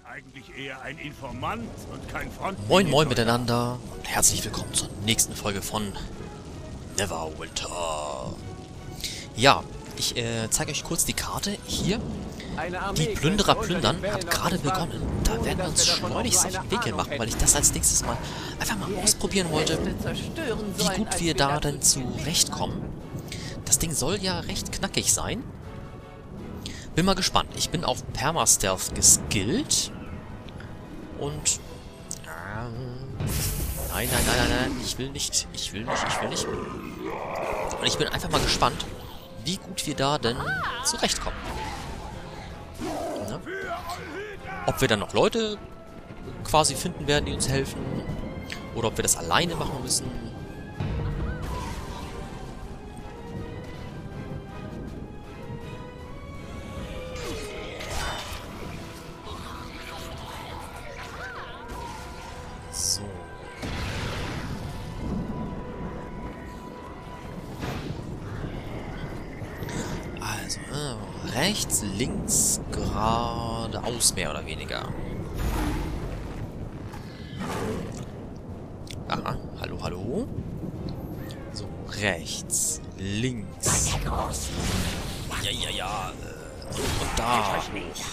eigentlich eher ein Informant und kein Front. Moin moin miteinander und herzlich willkommen zur nächsten Folge von Neverwinter. Ja, ich zeige euch kurz die Karte. Hier, die Plünderer plündern hat gerade begonnen. Da werden wir uns schleunigst auf den Weg machen, weil ich das als nächstes mal einfach mal ausprobieren wollte, wie gut wir da denn zurechtkommen. Das Ding soll ja recht knackig sein. Bin mal gespannt. Ich bin auf Permastealth geskillt. Und... Nein. Ich will nicht. Und ich bin einfach mal gespannt, wie gut wir da denn zurechtkommen. Ja? Ob wir dann noch Leute quasi finden werden, die uns helfen. Oder ob wir das alleine machen müssen. So. Also, rechts, links, geradeaus mehr oder weniger. Aha, hallo. So, rechts, links. Ja. Und da hoch.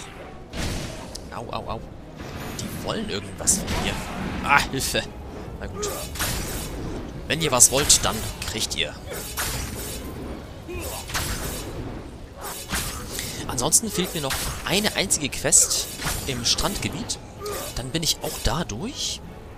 Au. Die wollen irgendwas von mir. Ah, Hilfe. Na gut. Wenn ihr was wollt, dann kriegt ihr. Ansonsten fehlt mir noch eine einzige Quest im Strandgebiet. Dann bin ich auch da durch.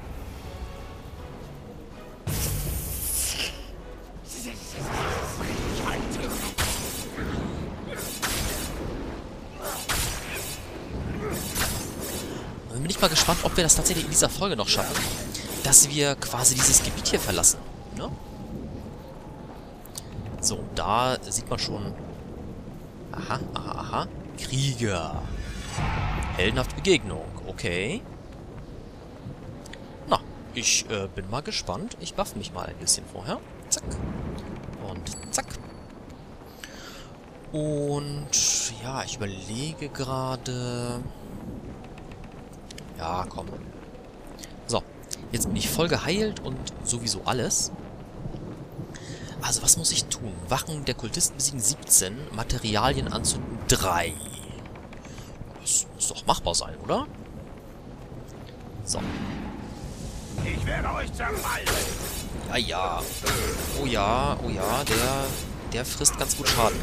Dann bin ich mal gespannt, ob wir das tatsächlich in dieser Folge noch schaffen, dass wir quasi dieses Gebiet hier verlassen. Ne? So, da sieht man schon... Aha. Krieger. Heldenhafte Begegnung. Okay. Na, ich bin mal gespannt. Ich buff mich mal ein bisschen vorher. Zack. Und zack. Und ja, ich überlege gerade... Ja, komm. So, jetzt bin ich voll geheilt und sowieso alles. Also, was muss ich tun? Wachen der Kultisten besiegen 17, Materialien anzünden 3. Das muss doch machbar sein, oder? So. Ich werde euch zermalmen. Ja. Oh ja, der frisst ganz gut Schaden.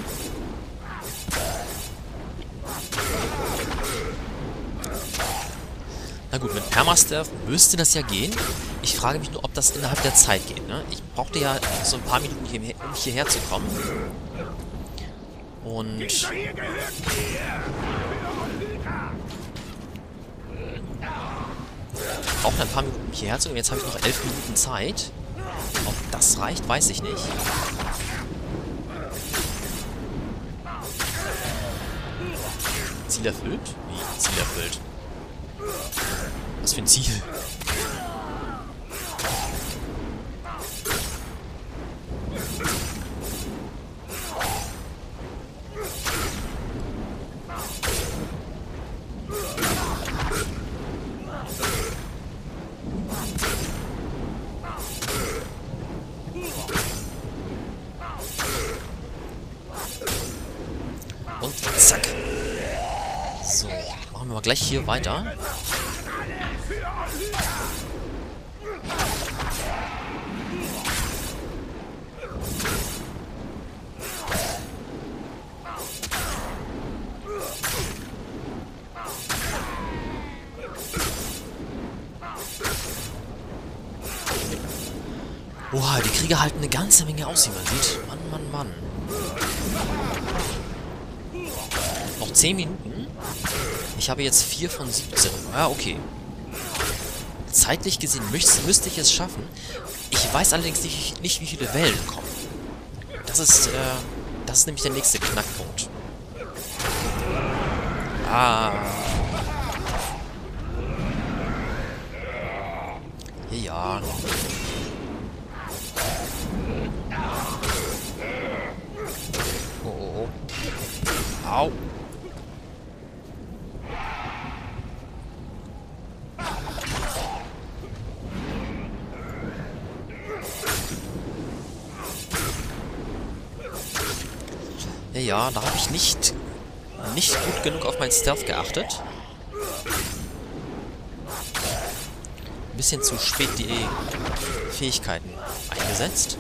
Na gut, mit Permastealth müsste das ja gehen. Ich frage mich nur, ob das innerhalb der Zeit geht, ne? Ich brauchte ja so ein paar Minuten, um hierher zu kommen. Und... Ich brauchte ein paar Minuten, um hierher zu kommen. Jetzt habe ich noch 11 Minuten Zeit. Ob das reicht, weiß ich nicht. Ziel erfüllt? Wie? Ziel erfüllt? Was für ein Ziel? Und zack. So, machen wir mal gleich hier weiter. Oha, die Krieger halten eine ganze Menge aus, wie man sieht. Mann. Noch 10 Minuten. Ich habe jetzt 4 von 17. Ja, okay. Zeitlich gesehen müsste ich es schaffen. Ich weiß allerdings nicht, wie viele Wellen kommen. Das ist nämlich der nächste Knackpunkt. Ja. Oh. Au. Ja, da habe ich nicht gut genug auf mein Stealth geachtet. Ein bisschen zu spät die Fähigkeiten eingesetzt.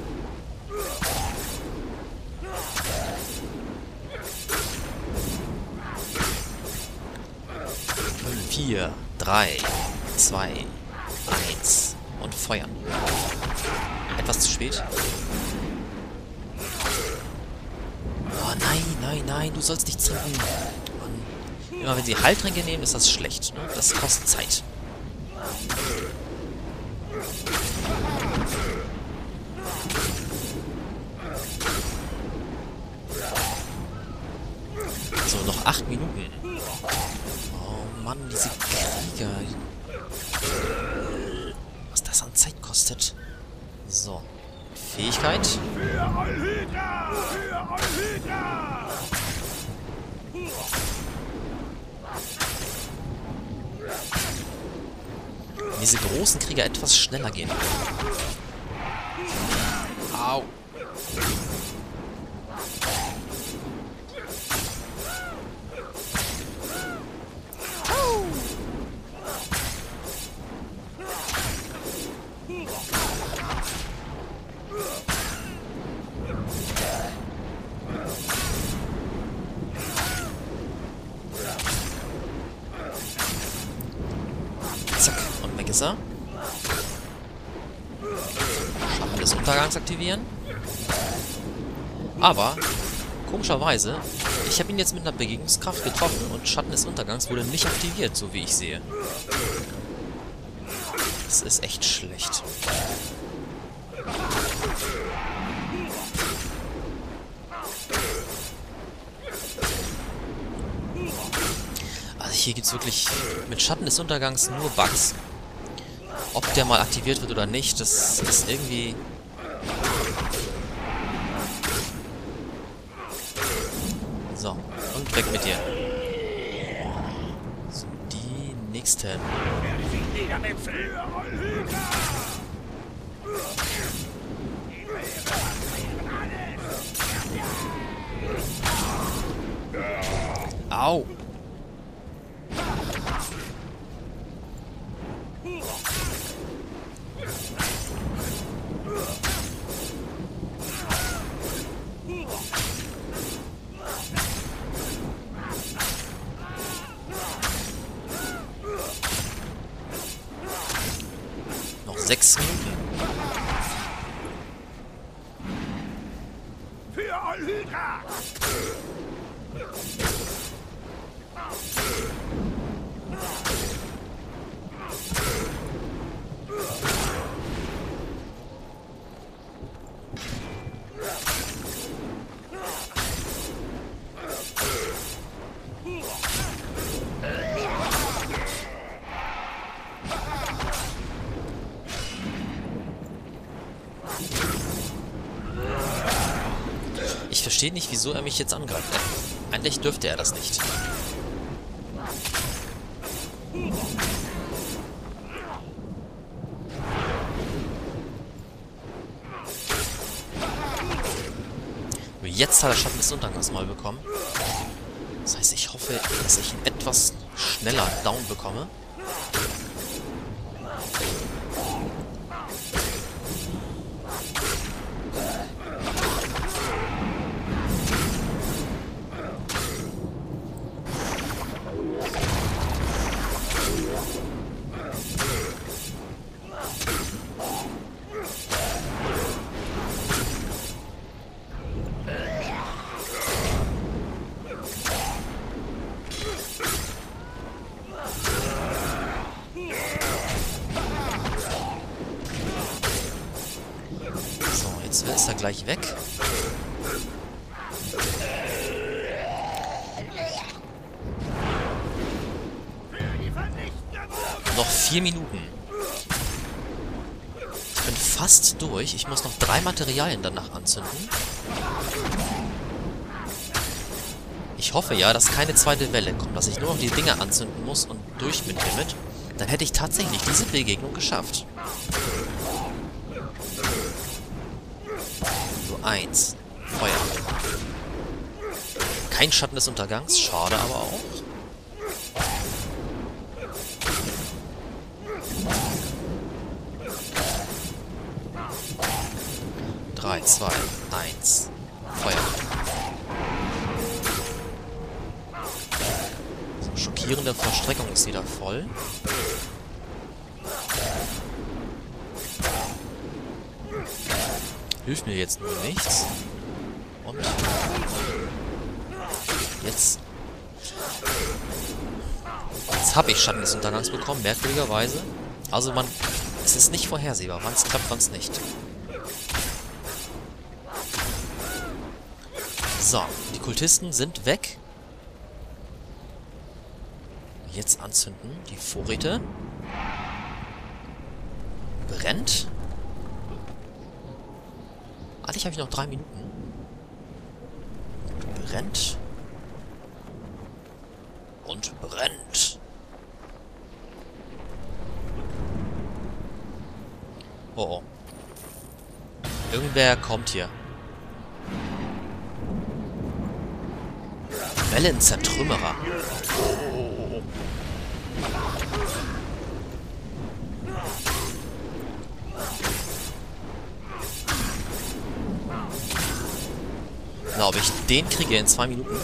4, 3, 2, 1 und feuern. Etwas zu spät. Oh nein, nein, nein, du sollst nicht trinken. Mann. Immer wenn sie Heiltränke nehmen, ist das schlecht. Ne? Das kostet Zeit. So, noch 8 Minuten. Oh Mann, diese Krieger. Was das an Zeit kostet. So. Fähigkeit. Für Alhydra! Für Alhydra! Diese großen Krieger etwas schneller gehen. Au. Zack, und weg ist er. Schatten des Untergangs aktivieren. Aber, komischerweise, ich habe ihn jetzt mit einer Begegnungskraft getroffen und Schatten des Untergangs wurde nicht aktiviert, so wie ich sehe. Das ist echt schlecht. Also hier gibt es wirklich mit Schatten des Untergangs nur Bugs. Ob der mal aktiviert wird oder nicht, das ist irgendwie... So, und weg mit dir. So, die nächsten. Au! Noch 6 Minuten. Für Alhydra! Ich verstehe nicht, wieso er mich jetzt angreift. Eigentlich dürfte er das nicht. Jetzt hat er Schatten des Untergangs mal bekommen. Das heißt, ich hoffe, dass ich ihn etwas schneller down bekomme. Jetzt ist er gleich weg. Noch 4 Minuten. Ich bin fast durch. Ich muss noch 3 Materialien danach anzünden. Ich hoffe ja, dass keine zweite Welle kommt, dass ich nur noch die Dinger anzünden muss und durch mit damit. Dann hätte ich tatsächlich diese Begegnung geschafft. 1. Feuer. Kein Schatten des Untergangs, schade aber auch. Drei, 2, 1. Feuer. So, schockierende Verstreckung ist wieder voll. Hilft mir jetzt nur nichts. Und jetzt habe ich Schatten des Untergangs bekommen, merkwürdigerweise. Also es ist nicht vorhersehbar, wann es klappt, wann es nicht. So, die Kultisten sind weg. Jetzt anzünden, die Vorräte. Brennt. Eigentlich habe ich noch 3 Minuten. Brennt. Und brennt. Oh oh. Irgendwer kommt hier. Wellenzertrümmerer. Oh. Na, ob ich den kriege in 2 Minuten?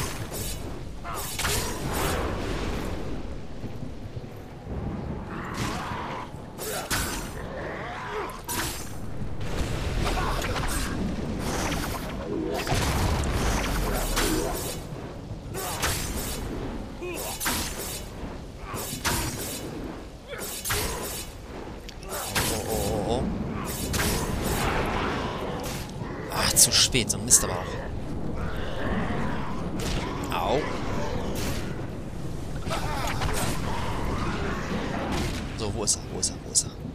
Oh. Ach, zu spät, so ein Mist aber auch. Au. So, wo ist er? Wo ist er?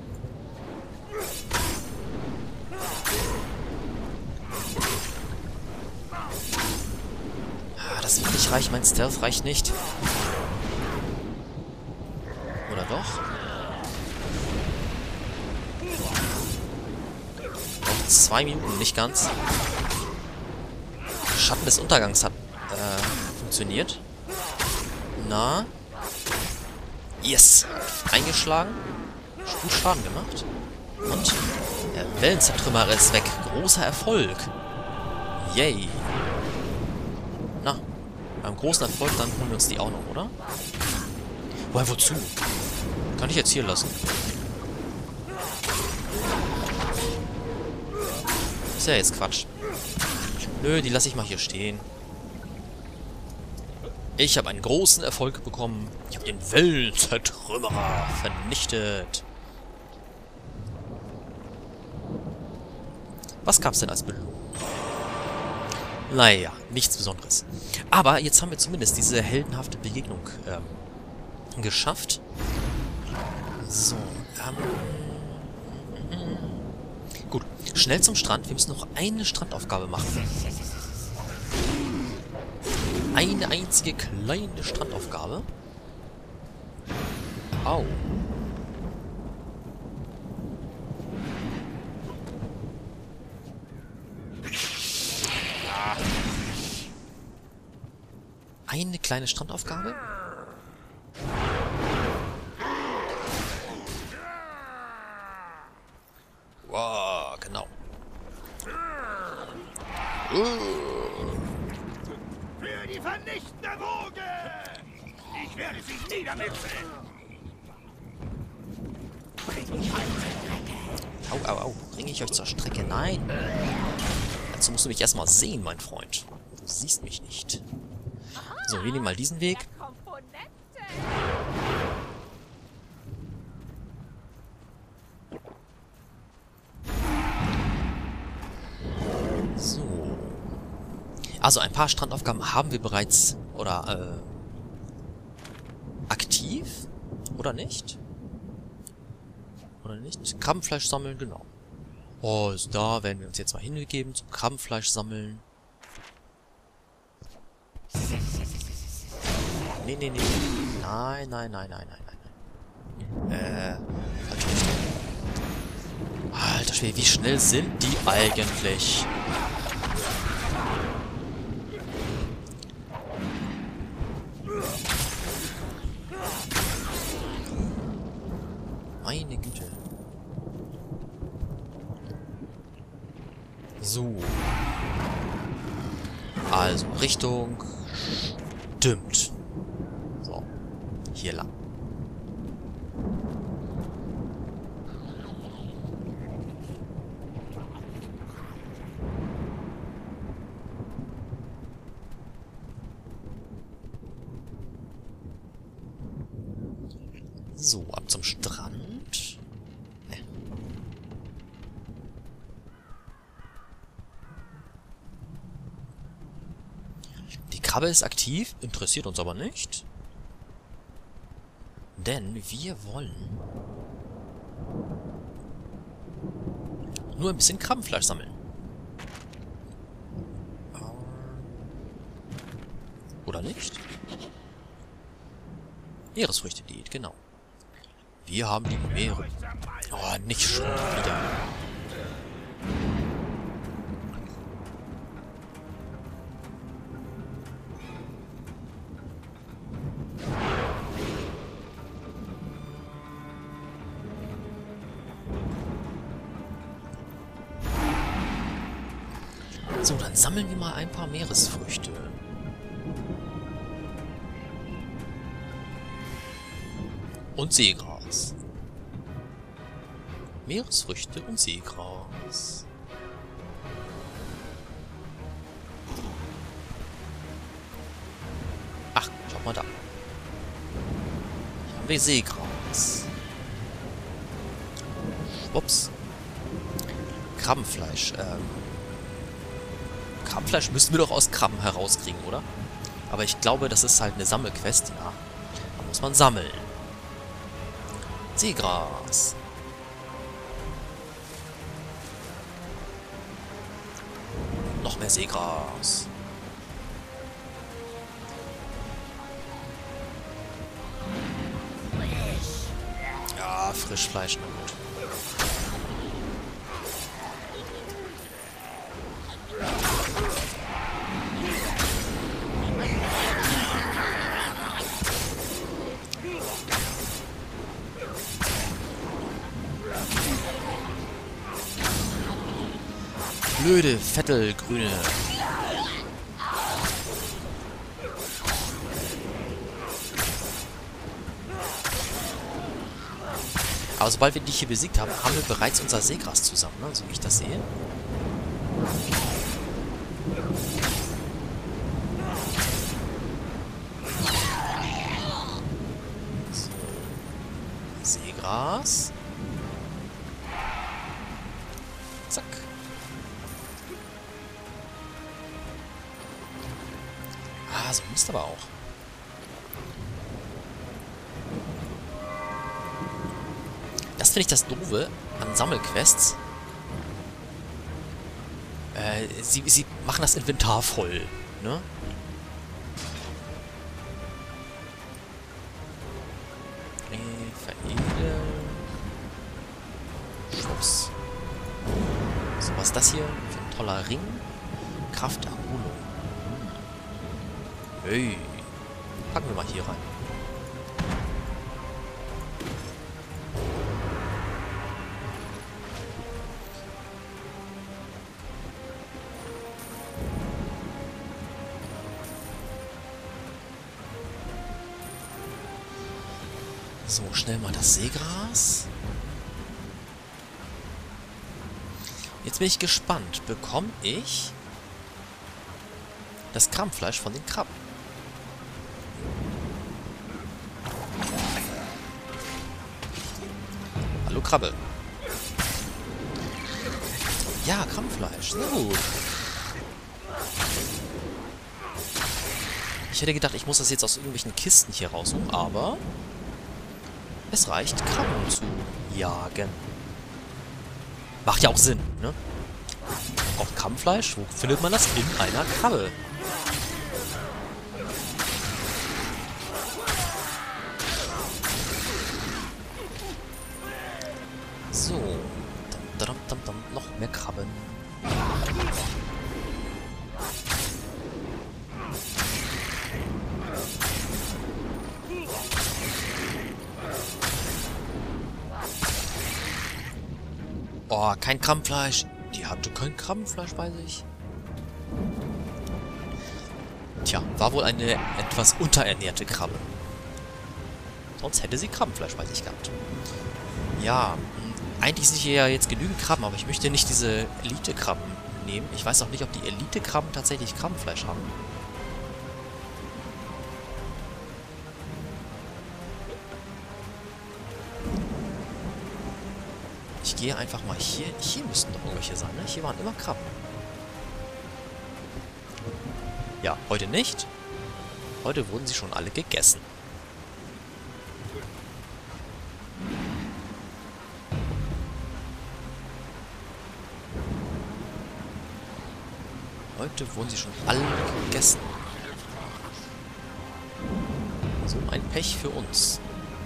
Ah, das wird nicht reichen. Mein Stealth reicht nicht. Oder doch? Noch 2 Minuten, nicht ganz. Schatten des Untergangs hat funktioniert. Na? Yes! Eingeschlagen. Gut Schaden gemacht. Und der Wellenzertrümmerer ist weg. Großer Erfolg. Yay. Na, beim großen Erfolg, dann holen wir uns die auch noch, oder? Wozu? Kann ich jetzt hier lassen? Ist ja jetzt Quatsch. Nö, die lasse ich mal hier stehen. Ich habe einen großen Erfolg bekommen. Ich habe den Wellenzertrümmerer vernichtet. Was gab's denn als Belohnung? Naja, nichts Besonderes. Aber jetzt haben wir zumindest diese heldenhafte Begegnung geschafft. So, gut, schnell zum Strand. Wir müssen noch eine Strandaufgabe machen. Eine einzige kleine Strandaufgabe. Au. Eine kleine Strandaufgabe? Wow, genau. Für die vernichtende Woge! Ich werde sie niedermetzeln! Au. Bringe ich euch zur Strecke? Nein. Dazu musst du mich erstmal sehen, mein Freund. Du siehst mich nicht. So, wir nehmen mal diesen Weg. So. Also ein paar Strandaufgaben haben wir bereits, oder, aktiv? Oder nicht? Oder nicht? Krabbenfleisch sammeln, genau. Oh, also da werden wir uns jetzt mal hingegeben zum Krabbenfleisch sammeln. Nee. Nein. Alter Schwede, wie schnell sind die eigentlich? Meine Güte. So. Also, Richtung stimmt. So. Hier lang. So, ab zum Strand. Ne. Die Krabbe ist aktiv, interessiert uns aber nicht. Denn wir wollen nur ein bisschen Krabbenfleisch sammeln. Oder nicht? Meeresfrüchte-Diät, genau. Wir haben die Meere... Oh, nicht schon wieder. So, dann sammeln wir mal ein paar Meeresfrüchte. Und Seegras. Meeresfrüchte und Seegras. Ach, schau mal da. Hier haben wir Seegras. Schwupps. Krabbenfleisch. Krabbenfleisch müssten wir doch aus Krabben herauskriegen, oder? Aber ich glaube, das ist halt eine Sammelquest, ja. Da muss man sammeln. Seegras. Noch mehr Seegras. Ja, Frischfleisch, na gut. Blöde, Vettelgrüne. Aber sobald wir die hier besiegt haben, haben wir bereits unser Seegras zusammen, ne? So wie ich das sehe. So. Seegras. Zack. Ah, so Mist aber auch. Das finde ich das Doofe an Sammelquests. Sie machen das Inventar voll, ne? Veredeln. Schwupps. So, was ist das hier? Für ein toller Ring. Krafterholung. Hey. Packen wir mal hier rein. So, schnell mal das Seegras. Jetzt bin ich gespannt. Bekomme ich das Krabbenfleisch von den Krabben? Hallo Krabbe. Ja, Krabbenfleisch. Sehr gut. Ich hätte gedacht, ich muss das jetzt aus irgendwelchen Kisten hier raussuchen, aber es reicht, Krabben zu jagen. Macht ja auch Sinn, ne? Auch Krabbenfleisch, wo findet man das? In einer Krabbe. So. Noch mehr Krabben. Oh, kein Krabbenfleisch. Die hatte kein Krabbenfleisch bei sich. Tja, war wohl eine etwas unterernährte Krabbe. Sonst hätte sie Krabbenfleisch bei sich gehabt. Ja, eigentlich sind hier ja jetzt genügend Krabben, aber ich möchte nicht diese Elite-Krabben nehmen. Ich weiß auch nicht, ob die Elite-Krabben tatsächlich Krabbenfleisch haben. Ich gehe einfach mal hier. Hier müssten doch irgendwelche sein, ne? Hier waren immer Krabben. Ja, heute nicht. Heute wurden sie schon alle gegessen. Heute wurden sie schon alle gegessen. So ein Pech für uns.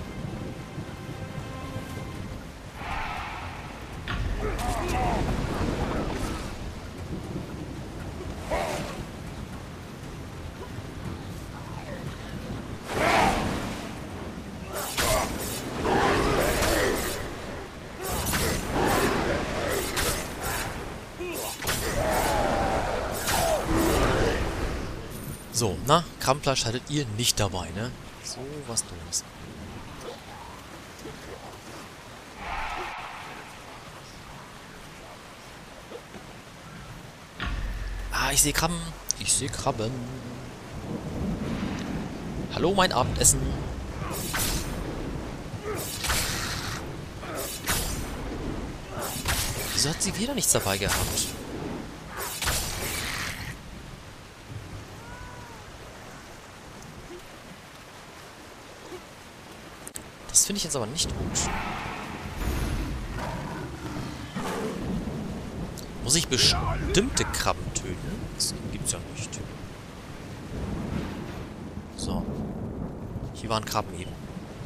So, na, Krabbenfleisch hattet ihr nicht dabei, ne? So was Dummes. Ah, ich sehe Krabben. Ich sehe Krabben. Hallo, mein Abendessen. Wieso hat sie wieder nichts dabei gehabt? Das finde ich jetzt aber nicht gut. Muss ich bestimmte Krabben töten? Das gibt's ja nicht. So. Hier waren Krabben eben.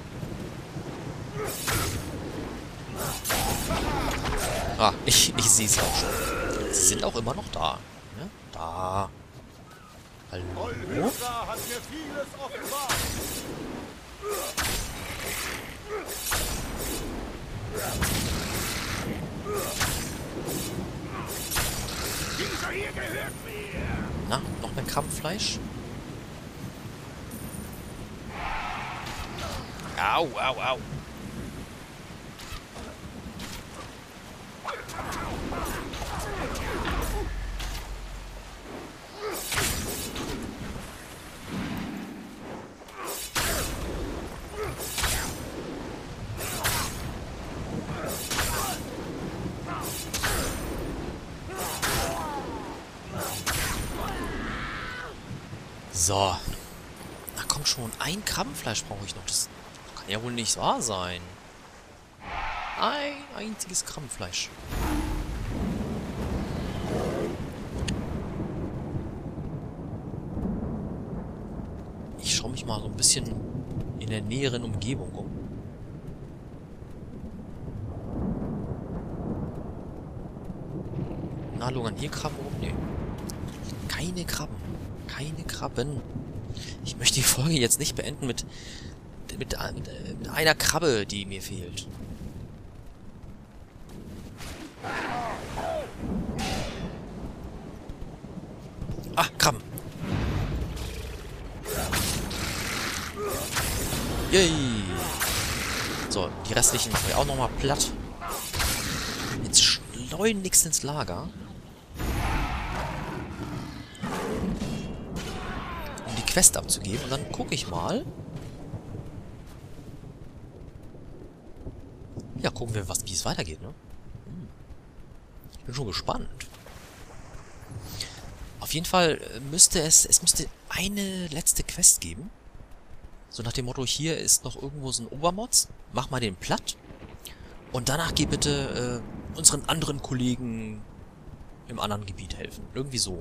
Ah, ich sehe sie auch schon. Sie sind auch immer noch da. Ne? Da. Hallo? Hat mir vieles offenbart. Dieser hier gehört mir. Na, noch mehr Krabbenfleisch? Au, au, au. So. Na komm schon, ein Krabbenfleisch brauche ich noch. Das kann ja wohl nicht wahr sein. Ein einziges Krabbenfleisch. Ich schaue mich mal so ein bisschen in der näheren Umgebung um. Na, lungern hier Krabben rum? Nee. Keine Krabben. Keine Krabben. Ich möchte die Folge jetzt nicht beenden mit einer Krabbe, die mir fehlt. Ah, Krabben. Yay. So, die restlichen machen wir auch nochmal platt. Jetzt schleunigst ins Lager. Um die Quest abzugeben. Und dann gucke ich mal. Ja, gucken wir, wie es weitergeht, ne? Ich bin schon gespannt. Auf jeden Fall müsste es müsste eine letzte Quest geben. So nach dem Motto, hier ist noch irgendwo so ein Obermods. Mach mal den platt. Und danach geh bitte unseren anderen Kollegen im anderen Gebiet helfen. Irgendwie so.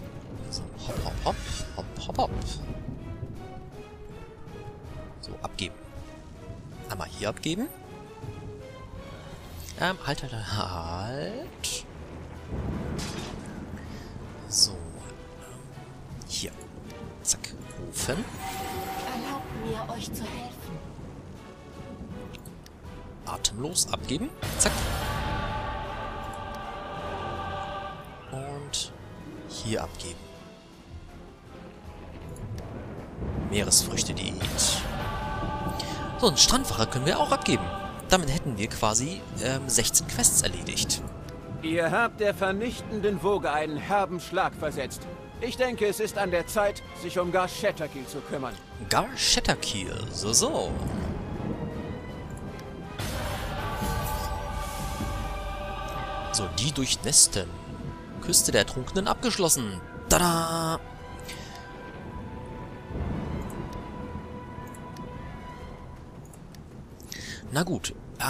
So, hopp, hopp, hopp, hopp, hopp, hopp. So, abgeben. hier abgeben. Halt. So. Hier. Zack. Ofen. Erlaubt mir, euch zu helfen. Atemlos abgeben. Zack. Und hier abgeben. Meeresfrüchte-Diät. So, einen Strandwache können wir auch abgeben. Damit hätten wir quasi 16 Quests erledigt. Ihr habt der vernichtenden Woge einen herben Schlag versetzt. Ich denke, es ist an der Zeit, sich um Gar Shatterkill zu kümmern. Gar Shatterkill, so. So, die durchnässten. Küste der Ertrunkenen abgeschlossen. Tada! Na gut,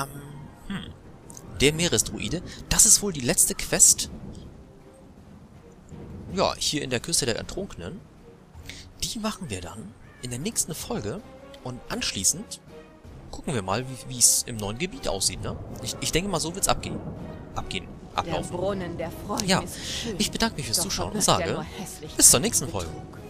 der Meeresdruide, das ist wohl die letzte Quest. Ja, hier in der Küste der Ertrunkenen. Die machen wir dann in der nächsten Folge. Und anschließend gucken wir mal, wie es im neuen Gebiet aussieht, ne? Ich denke mal, so wird's ablaufen. Der Brunnen der Freuden Ja, ist schön, ich bedanke mich fürs doch Zuschauen und verbirgt er sage nur Hässlichkeit bis zur nächsten und Folge. Betrug.